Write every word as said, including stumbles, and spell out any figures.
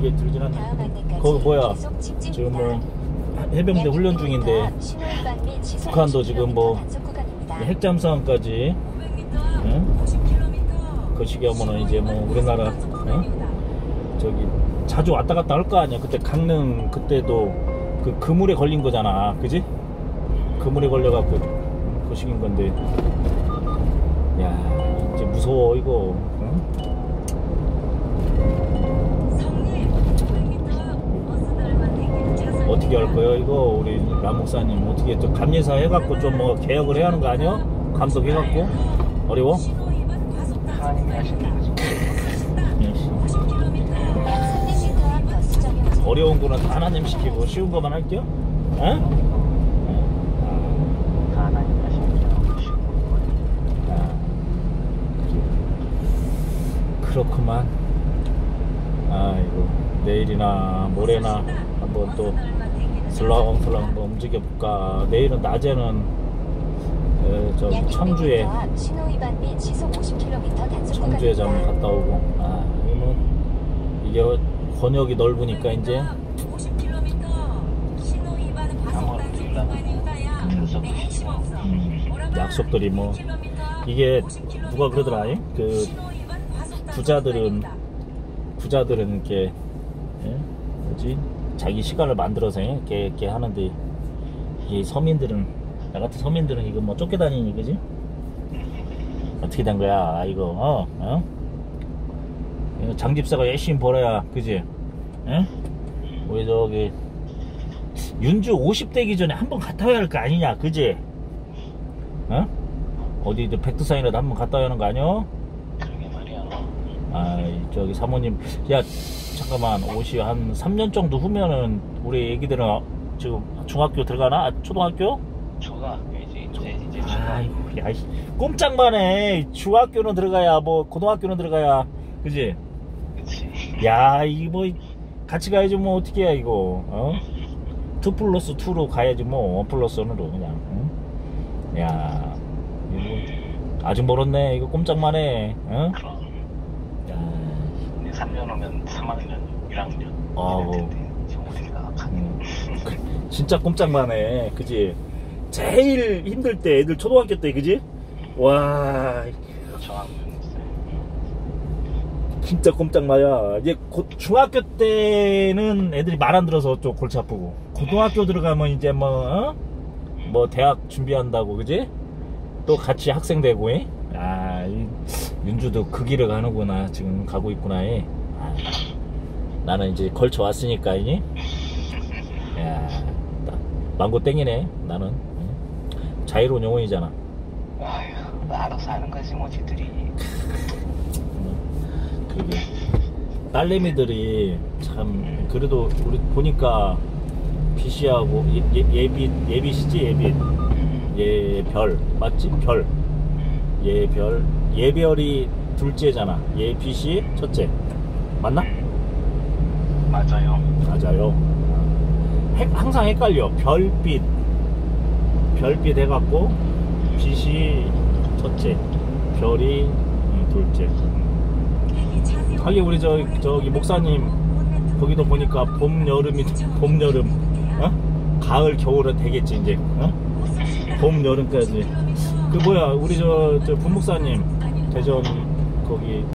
그게 들진 않네. 거기 뭐야 지금 뭐 해병대 훈련 중인데 북한도 지금 뭐 핵잠수함까지 응? 그 시기 하면은 이제 뭐 우리나라 응? 저기 자주 왔다 갔다 할 거 아니야. 그때 강릉 그때도 그 그물에 걸린 거잖아, 그지? 그물에 걸려갖고 그 시기인 건데, 야 이제 무서워 이거. 응? 어떻게 할 거예요 이거? 우리 람 목사님 어떻게 또 감리사 해갖고 좀 뭐 개혁을 해야 하는 거 아니야? 감독해갖고 어려워? 어려운 거는 다 하나님 시키고 쉬운 거만 할게요? 어? 그렇구만. 아이고 내일이나 모레나 한번 또 슬렁슬렁 한번 움직여 볼까. 내일은 낮에는 에, 저 청주에 청주에 좀 갔다 오고. 아 이거 이게 권역이 넓으니까 이제 음, 약속들이 뭐 이게 누가 그러더라. 그 부자들은 부자들은 이렇게 예? 뭐지 자기 시간을 만들어서 이렇게, 이렇게 하는데 이 서민들은 나 같은 서민들은 이거 뭐 쫓겨다니니 그지? 어떻게 된 거야 이거? 어? 어? 장집사가 열심히 벌어야 그지? 예? 우리 저기 윤주 오십 되기 전에 한번 갔다 와야 할 거 아니냐 그지? 어? 어디 백두산이라도 한번 갔다 와야 하는 거 아니야? 아이 저기 사모님 야 잠깐만 옷이 한 삼 년 정도 후면은 우리 애기들은 지금 중학교 들어가나? 아, 초등학교? 초등학교이지 이제 이제 아이고 야 꼼짝만 해. 중학교는 들어가야 뭐 고등학교는 들어가야 그지? 그치. 야 이거 뭐 같이 가야지 뭐 어떻게 해 이거 어? 투 플러스 투로 가야지 뭐 원 플러스 원으로 그냥 응? 야 이거 아직 멀었네 이거 꼼짝만 해 어? 그럼 삼 년 오면 삼 학년, 일 학년 아우 지금 어딘가 음, 진짜 꼼짝만 해 그지? 제일 힘들 때 애들 초등학교 때 그지? 와 저학년 진짜 꼼짝마야. 이제 고, 중학교 때는 애들이 말 안 들어서 좀 골치 아프고 고등학교 들어가면 이제 뭐 어? 뭐 대학 준비한다고 그지? 또 같이 학생 되고 에? 아 이, 윤주도 그 길을 가는구나. 지금 가고 있구나. 아, 나는 이제 걸쳐 왔으니까 이 야 망고 땡이네. 나는 응? 자유로운 영혼이잖아. 아휴 나 알아서 하는 거지 뭐 지들이. 그게 딸내미들이 참 그래도 우리 보니까 빛이하고 예, 예, 예빛 예빛이지 예빛 예별 맞지? 별 예별 예별이 둘째잖아. 예빛이 첫째 맞나? 맞아요. 맞아요. 헷, 항상 헷갈려. 별빛 별빛 해갖고 빛이 첫째 별이 음, 둘째. 하긴 우리 저 저기 목사님 거기도 보니까 봄 여름이 봄 여름 어? 가을 겨울은 되겠지 이제 어? 봄 여름까지. 그 뭐야 우리 저 저 분목사님 대전 거기